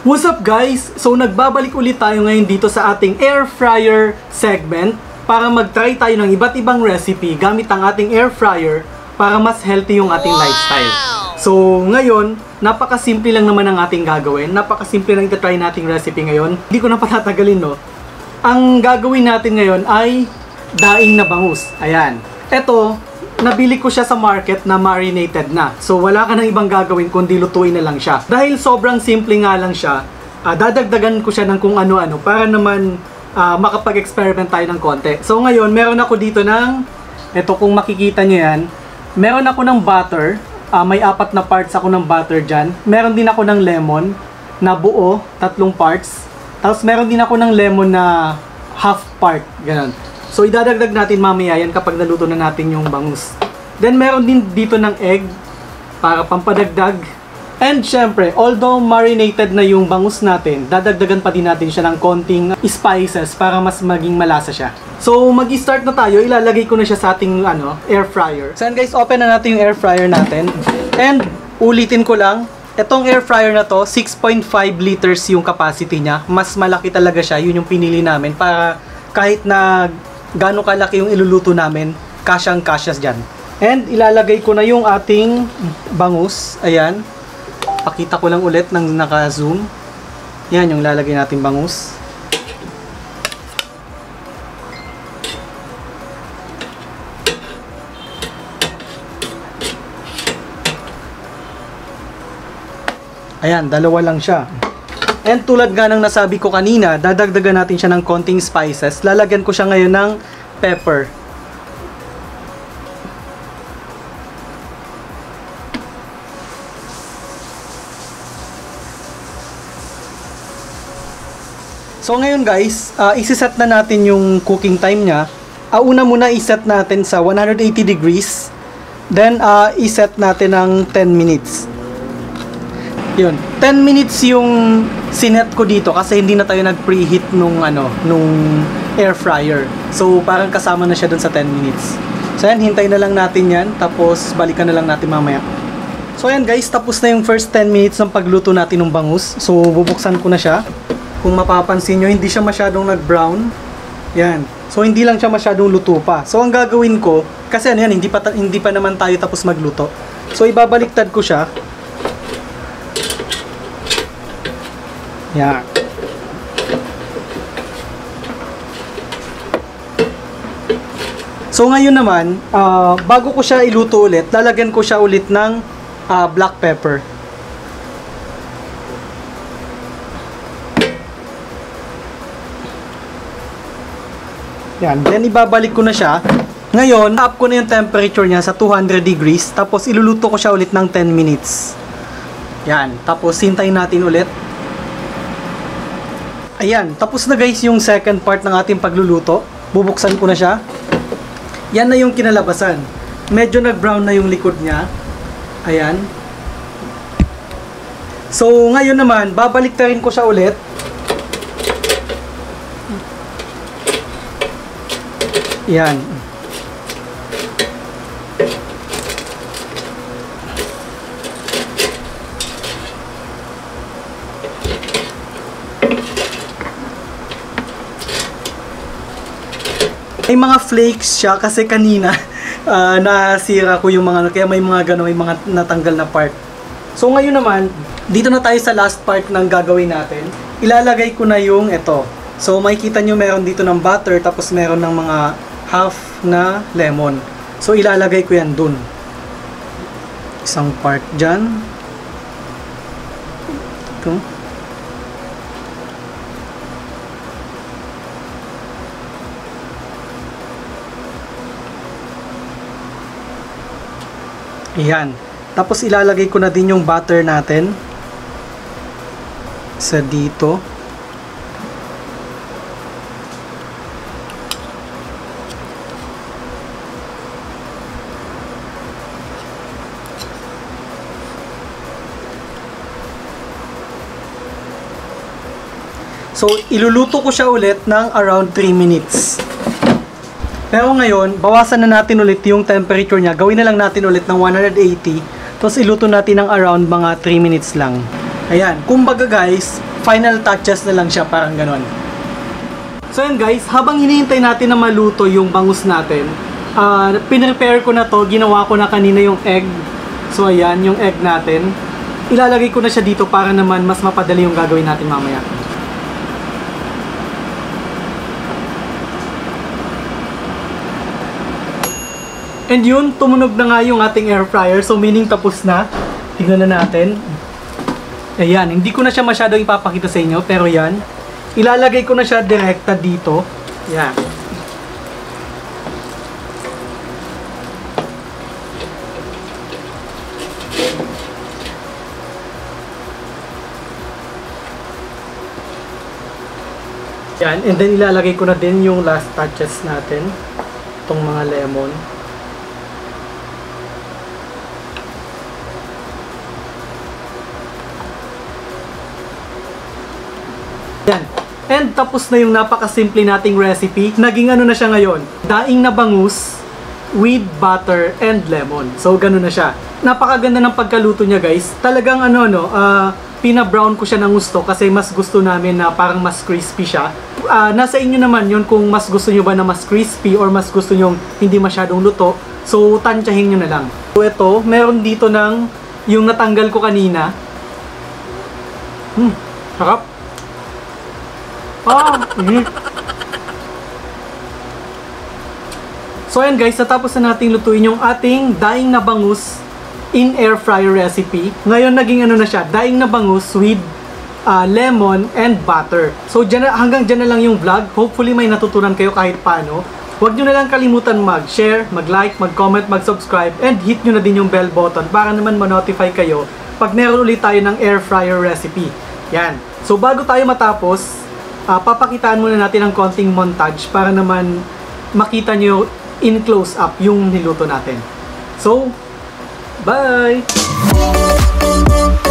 What's up guys? So nagbabalik ulit tayo ngayon dito sa ating air fryer segment para mag-try tayo ng iba't ibang recipe gamit ang ating air fryer para mas healthy yung ating lifestyle. So ngayon, napakasimple lang naman ang ating gagawin. Napakasimple lang ita-try nating recipe ngayon. Hindi ko na patatagalin, no? Ang gagawin natin ngayon ay daing na bangus. Ayan. Ito, nabili ko siya sa market na marinated na. So wala ka nang ibang gagawin kundi lutuin na lang siya. Dahil sobrang simple nga lang siya, dadagdagan ko siya ng kung ano-ano para naman makapag-experiment tayo ng konti. So ngayon, meron ako dito ng, ito kung makikita nyo yan, meron ako ng butter. May 4 na parts ako ng butter dyan. Meron din ako ng lemon na buo, 3 parts. Tapos meron din ako ng lemon na half part, ganun. So, idadagdag natin mamaya yan kapag naluto na natin yung bangus. Then, meron din dito ng egg para pampadagdag. And, syempre, although marinated na yung bangus natin, dadagdagan pa din natin siya ng konting spices para mas maging malasa siya. So, mag-start na tayo. Ilalagay ko na siya sa ating air fryer. So, guys, open na natin yung air fryer natin. And, ulitin ko lang, itong air fryer na to, 6.5 liters yung capacity niya. Mas malaki talaga siya. Yun yung pinili namin para kahit na gaano kalaki yung iluluto namin, kasyang-kasyas dyan. And ilalagay ko na yung ating bangus. Ayan. Pakita ko lang ulit ng naka-zoom. Yan yung lalagay nating bangus. Ayan, dalawa lang siya. And tulad nga ng nasabi ko kanina, dadagdagan natin siya ng konting spices. Lalagyan ko siya ngayon ng pepper. So ngayon guys, isi-set na natin yung cooking time niya. Una muna i-set natin sa 180 degrees. Then i-set natin ng 10 minutes. Yun, 10 minutes yung sinet ko dito kasi hindi na tayo nag-preheat nung air fryer. So parang kasama na siya dun sa 10 minutes. So yan, hintay na lang natin yan, tapos balikan na lang natin mamaya. So yan guys, tapos na yung first 10 minutes ng pagluto natin ng bangus. So bubuksan ko na siya. Kung mapapansin nyo, hindi siya masyadong nag-brown. Yan. So hindi lang siya masyadong luto pa. So ang gagawin ko, kasi yan, hindi pa naman tayo tapos magluto. So ibabaliktad ko siya. Yan. So ngayon naman, bago ko siya iluto ulit, lalagyan ko siya ulit ng black pepper. Yan, then ibabalik ko na siya. Ngayon, up ko na yung temperature niya sa 200 degrees, tapos iluluto ko siya ulit ng 10 minutes. Yan, tapos hintayin natin ulit. Ayan, tapos na guys yung second part ng ating pagluluto. Bubuksan ko na siya. Yan na yung kinalabasan. Medyo nag-brown na yung likod niya. Ayan. So, ngayon naman, babaliktarin ko siya ulit. Yan. May mga flakes siya kasi kanina nasira ko yung mga, kaya may mga gano'n, may mga natanggal na part. So ngayon naman, dito na tayo sa last part ng gagawin natin. Ilalagay ko na yung ito. So makikita nyo meron dito ng butter, tapos meron ng mga half na lemon. So ilalagay ko yan dun. Isang part dyan. Ito. Ayan. Tapos ilalagay ko na din yung butter natin sa dito. So, iluluto ko siya ulit ng around 3 minutes. Pero ngayon, bawasan na natin ulit yung temperature niya. Gawin na lang natin ulit ng 180. Tapos iluto natin ng around mga 3 minutes lang. Ayan. Kumbaga guys, final touches na lang siya, parang ganon. So yan guys, habang hinihintay natin na maluto yung bangus natin, pinrepare ko na to, ginawa ko na kanina yung egg. So ayan, yung egg natin. Ilalagay ko na siya dito para naman mas mapadali yung gagawin natin mamaya. And yun, tumunog na nga yung ating air fryer. So meaning tapos na. Tignan na natin. Ayan, hindi ko na siya masyadong ipapakita sa inyo. Pero yan, ilalagay ko na siya direkta dito. Yan. Yan, and then ilalagay ko na din yung last touches natin. Itong mga lemon. Yan. And tapos na yung napakasimple nating recipe. Naging ano na siya ngayon? Daing na bangus with butter and lemon. So, ganun na siya. Napakaganda ng pagkaluto niya, guys. Talagang pina-brown ko siya ng gusto kasi mas gusto namin na parang mas crispy siya. Nasa inyo naman yun kung mas gusto nyo ba na mas crispy or mas gusto nyo hindi masyadong luto. So, tansyahin nyo na lang. So, ito, meron dito ng yung natanggal ko kanina. Sarap. So ayan guys, natapos na natin lutuin yung ating daing na bangus in air fryer recipe. Ngayon naging ano na siya, daing na bangus with lemon and butter. So hanggang dyan na lang yung vlog. Hopefully may natutunan kayo kahit paano. Huwag nyo na lang kalimutan mag-share, mag-like, mag-comment, mag-subscribe, and hit nyo na din yung bell button para naman ma-notify kayo pag meron ulit tayo ng air fryer recipe. Yan. So bago tayo matapos, papakitaan muna natin ang konting montage para naman makita nyo in close up yung niluto natin. So, bye!